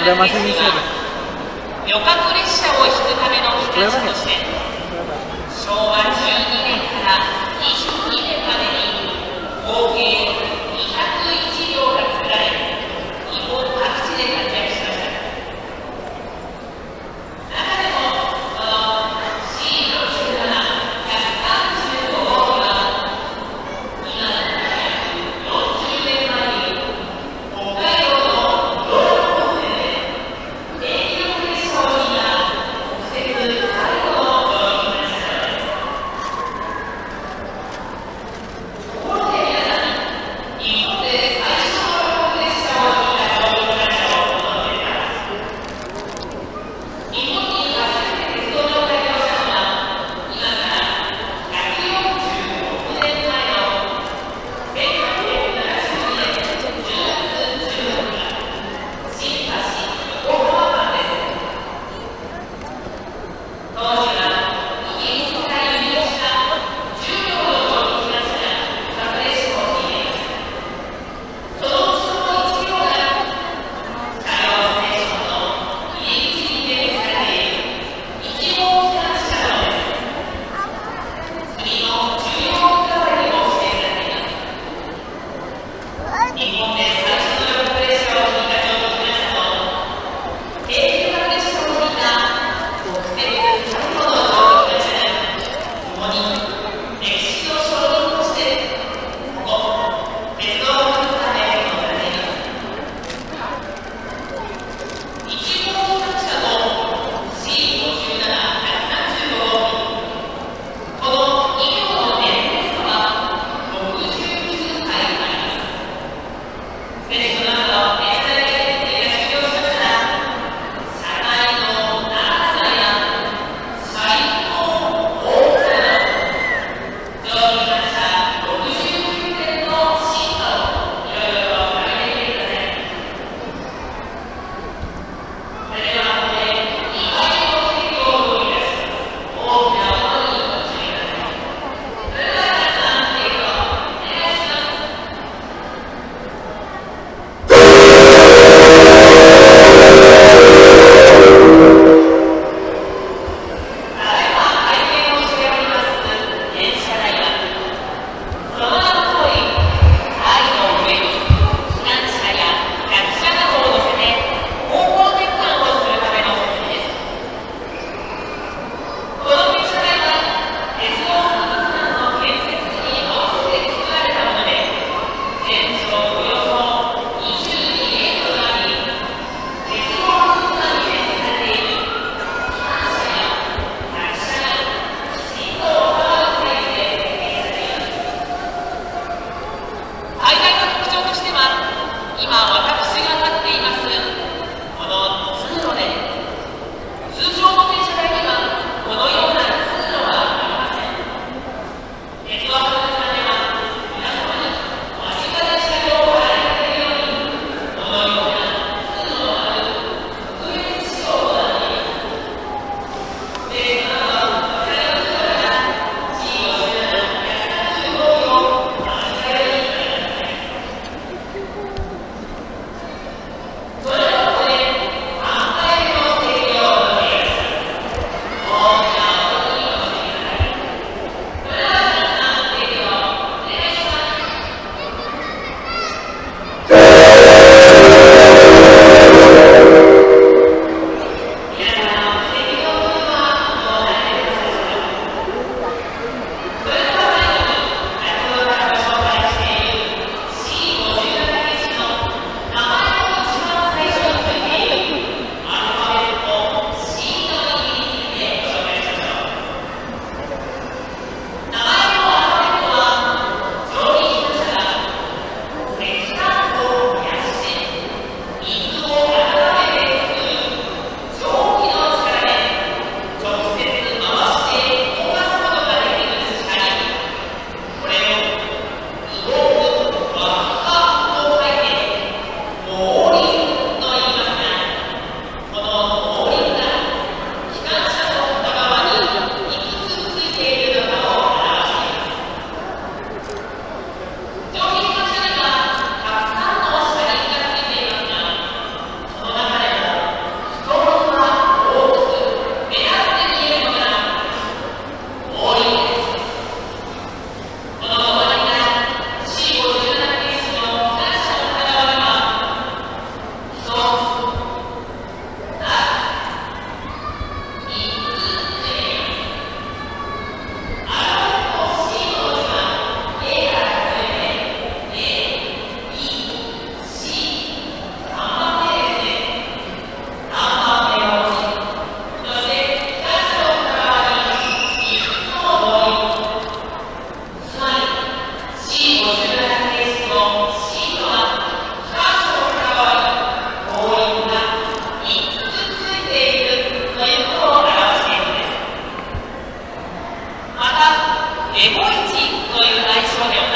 れませんでした。 旅客列車を引くための機関車として昭和12年から22年までに合計201両が作られ日本各地で活躍しました。中でもこの C67 135号機は今から40年前に北海道の道路本線で電気力列車を引いた国鉄最後の上陸列車です。ところで皆さん、日本で最初の旅客列車を引いた上陸列車をご存知ですか？日本に初めて鉄道が開業したのは今から146年前の1872年10月14日、新橋横浜間です。当時はイギリスから輸入した10両の蒸気機関車や旅客列車を引いていました。そのうちの1両が車両ステーションの入り口に展示されている1号機関車なのです。次の14号機代わりにも指定されています。日本で最初の旅客列車を引いた蒸気機関車と軽旅客列車を引いた国鉄最後のエモイチという愛称でお